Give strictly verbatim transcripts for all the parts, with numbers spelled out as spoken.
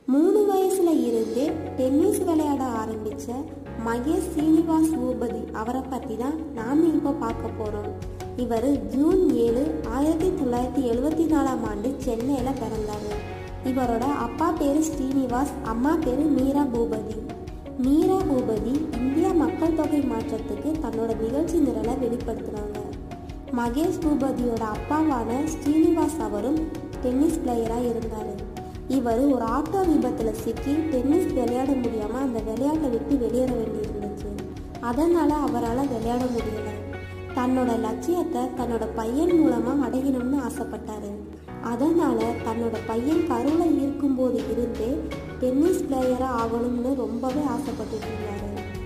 மூணு வயசுல இருந்தே டென்னிஸ் விளையாட ஆரம்பிச்ச மகேஷ் சீனிவாஸ் பூபதி அவரை பத்தி தான் நாம இப்போ பார்க்க போறோம். இவர் ஜூன் ஏழு ஆயிரத்தி தொள்ளாயிரத்தி எழுபத்தி நாலாம் ஆண்டு சென்னையில பிறந்தாரு. இவரோட அப்பா பேரு ஸ்ரீனிவாஸ், அம்மா பேரு மீரா பூபதி. மீரா பூபதி இந்தியா மக்கள் தொகை மாற்றத்துக்கு தன்னோட நிகழ்ச்சி நிரலை வெளிப்படுத்தினாங்க. மகேஷ் பூபதியோட அப்பாவான ஸ்ரீனிவாஸ் அவரும் டென்னிஸ் பிளேயரா இருந்தாரு. இவர் ஒரு ஆட்டோ விபத்துல சிக்கி டென்னிஸ் விளையாட முடியாம அந்த விளையாட்டை விட்டு வெளியேற வேண்டி இருந்துச்சு. அதனால அவரால் விளையாட முடியல. தன்னோட லட்சியத்தை தன்னோட பையன் மூலமா அடையணும்னு ஆசைப்பட்டாரு. அதனால தன்னோட பையன் கருவுல இருக்கும் போது இருந்தே டென்னிஸ் பிளேயரா ஆகணும்னு ரொம்பவே ஆசைப்பட்டுட்டு இருந்தாரு.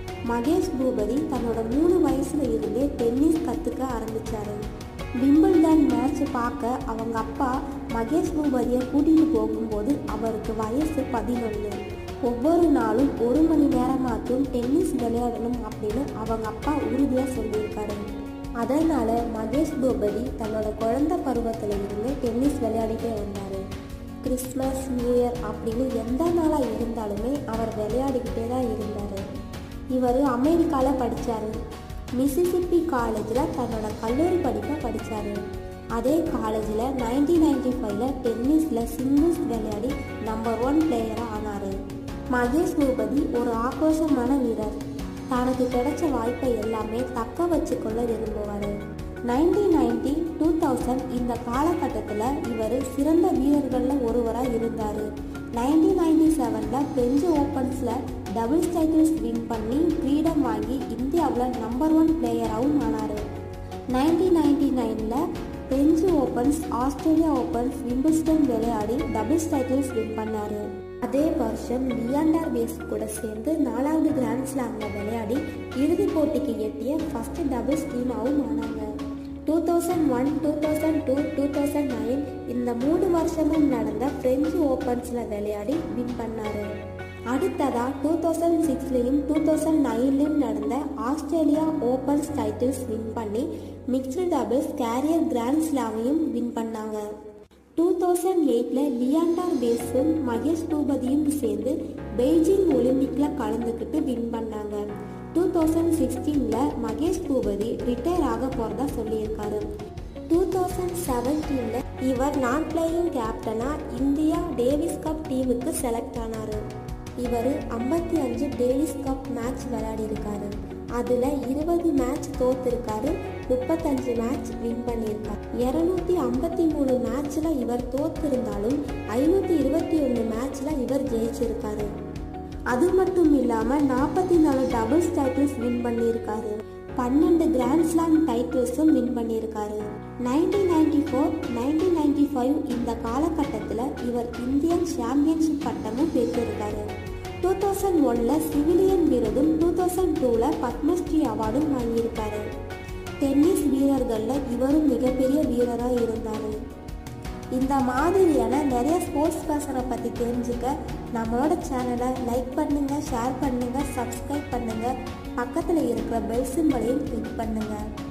மகேஷ் பூபதி தன்னோட மூணு வயசுல இருந்தே டென்னிஸ் கத்துக்க ஆரம்பிச்சாரு. விம்பிள்டன் மேட்ச் பார்க்க அவங்க அப்பா மகேஷ் பூபதியை கூட்டிட்டு போகும்போது அவருக்கு வயசு பதினொன்று. ஒவ்வொரு நாளும் ஒரு மணி நேரமாச்சும் டென்னிஸ் விளையாடணும் அப்படின்னு அவங்க அப்பா உறுதியா சொல்லியிருக்காரு. அதனால மகேஷ் பூபதி தன்னோட குழந்தை பருவத்துல இருந்து டென்னிஸ் விளையாடிட்டே வந்தாரு. கிறிஸ்மஸ், நியூ இயர் அப்படின்னு எந்த நாளா இருந்தாலுமே அவர் விளையாடிக்கிட்டே தான் இருந்தாரு. இவர் அமெரிக்கால படிச்சாரு. மிசிசிப்பி காலேஜில் தன்னோட கல்லூரி படிப்பை படித்தார். அதே காலேஜில் நைன்டீன் நைன்டி ஃபைவ்ல டென்னிஸில் சிங்கிள்ஸ் விளையாடி நம்பர் ஒன் பிளேயராக ஆனார். மகேஷ் பூபதி ஒரு ஆக்ரோஷமான வீரர். தனக்கு கிடைச்ச வாய்ப்பை எல்லாமே தக்க வச்சுக்கொள்ள விரும்புவார். நைன்டீன் நைன்டி டூ தௌசண்ட் இந்த காலகட்டத்தில் இவர் சிறந்த வீரர்களில் ஒருவராக இருந்தார். நைன்டீன் நைன்டி செவனில் பிரெஞ்சு ஓப்பன்ஸில் டபுள்ஸ் டைட்டில்ஸ் வின் பண்ணி ஃப்ரீடம் வாங்கி இந்தியாவில் நம்பர் ஒன் பிளேயராகவும் ஆனார். நைன்டீன் நைன்டி நைனில் French Opens, Australia Opens, Wimbledon விளையாடி டபுள்ஸ் டைட்டில்ஸ் வின் பண்ணார். அதே வருஷம் லியாண்டர் பேஸ் கூட சேர்ந்து நாலாவது கிராண்ட் ஸ்லாமில் விளையாடி இறுதிப் போட்டிக்கு எட்டிய ஃபர்ஸ்ட் டபுள்ஸ் டீமாகவும் ஆனாங்க. Two thousand one, two thousand two, two thousand nine இந்த மூணு வருஷமும் நடந்த பிரெஞ்சு ஓப்பன்ஸில் விளையாடி வின் பண்ணார். அடுத்ததா டூ தௌசண்ட் சிக்ஸ்லையும் டூ தௌசண்ட் நைன்லையும் நடந்த ஆஸ்திரேலியா ஓப்பன்ஸ் டைட்டில்ஸ் வின் பண்ணி மிக்ஸ்டு டபுள்ஸ் கேரியர் கிராண்ட் ஸ்லாமையும் வின் பண்ணாங்க. டூ தௌசண்ட் எயிட்ல லியாண்டர் பேஸும் மகேஷ் பூபதியும் சேர்ந்து பெய்ஜிங் ஒலிம்பிக்ல கலந்துக்கிட்டு வின் பண்ணாங்க. டூ தௌசண்ட் சிக்ஸ்டீன்ல மகேஷ் பூபதி ரிட்டையர் ஆக போறதா சொல்லியிருக்காரு. டூ தௌசண்ட் செவன்டீன்ல இவர் நான் பிளேயிங் கேப்டனா இந்தியா டேவிஸ் கப் டீமுக்கு செலக்ட் ஆனாரு. இவர் ஐம்பத்தி அஞ்சு டேவிஸ் கப் மேட்ச் விளையாடி இருக்காரு. அதுல இருபது மேட்ச் தோத்திருக்காரு, முப்பத்தஞ்சு மேட்ச் வின் பண்ணியிருக்காரு. இருநூத்தி ஐம்பத்தி மூணு மேட்ச்ல இவர் தோத்திருந்தாலும் ஐநூத்தி இருபத்தி ஒன்னு மேட்ச்ல இவர் ஜெயிச்சிருக்காரு. அது மட்டும் இல்லாம நாற்பத்தி நாலு டபுள்ஸ் டைட்டில்ஸ் வின் பண்ணியிருக்காரு. பன்னெண்டு கிராண்ட் ஸ்லாம் டைட்டில்ஸும் வின் பண்ணியிருக்காரு. Nineteen ninety four, nineteen ninety five இந்த காலகட்டத்தில் இவர் இந்தியன் சாம்பியன்ஷிப் பட்டமும் பெற்றிருக்காரு. டூ தௌசண்ட் ஒன்ல சிவிலியன் விருதும் டூ தௌசண்ட் டூல பத்மஸ்ரீ அவார்டும் வாங்கியிருக்காரு. டென்னிஸ் வீரர்களில் இவரும் மிகப்பெரிய வீரராக இருந்தார். இந்த மாதிரியான நிறைய ஸ்போர்ட்ஸ் பர்சனை பற்றி தெரிஞ்சுக்க நம்மளோட சேனலை லைக் பண்ணுங்கள், ஷேர் பண்ணுங்கள், சப்ஸ்கிரைப் பண்ணுங்கள், பக்கத்தில் இருக்கிற பெல் சிம்பலையும் கிளிக் பண்ணுங்கள்.